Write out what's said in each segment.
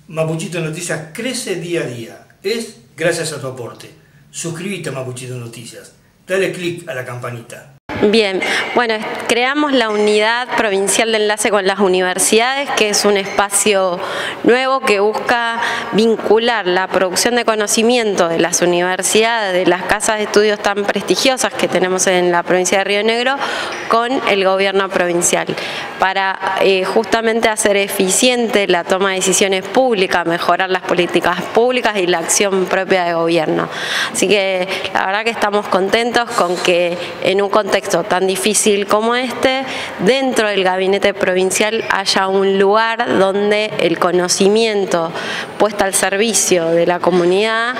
Mapuchito Noticias crece día a día. Es gracias a tu aporte. Suscríbete a Mapuchito Noticias. Dale clic a la campanita. Bien, bueno, creamos la Unidad Provincial de Enlace con las Universidades, que es un espacio nuevo que busca vincular la producción de conocimiento de las universidades, de las casas de estudios tan prestigiosas que tenemos en la provincia de Río Negro, con el gobierno provincial, para justamente hacer eficiente la toma de decisiones públicas, mejorar las políticas públicas y la acción propia de gobierno. Así que la verdad que estamos contentos con que en un contexto tan difícil como este, dentro del gabinete provincial haya un lugar donde el conocimiento puesto al servicio de la comunidad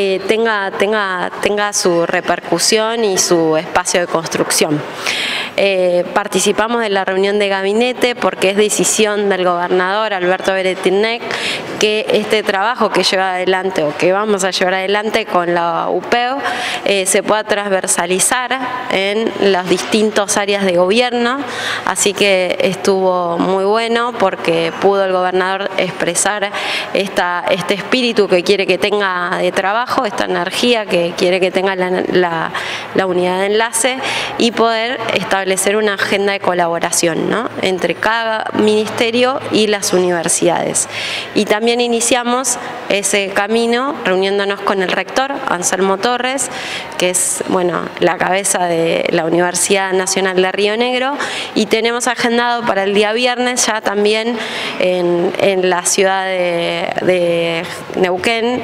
tenga su repercusión y su espacio de construcción. Participamos de la reunión de gabinete porque es decisión del gobernador Alberto Beretilnec que este trabajo que lleva adelante o que vamos a llevar adelante con la UPEO se pueda transversalizar en las distintas áreas de gobierno, así que estuvo muy bueno porque pudo el gobernador expresar este espíritu que quiere que tenga de trabajo, esta energía que quiere que tenga la unidad de enlace y poder establecer una agenda de colaboración, ¿no?, entre cada ministerio y las universidades. Y también iniciamos ese camino reuniéndonos con el rector, Anselmo Torres, que es, bueno, la cabeza de la Universidad Nacional de Río Negro, y tenemos agendado para el día viernes ya también en la ciudad de Neuquén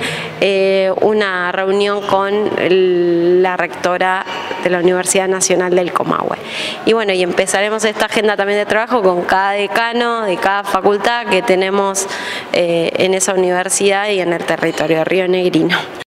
una reunión con la rectora de la Universidad Nacional del Comahue. Y bueno, y empezaremos esta agenda también de trabajo con cada decano de cada facultad que tenemos en esa universidad y en el territorio rionegrino.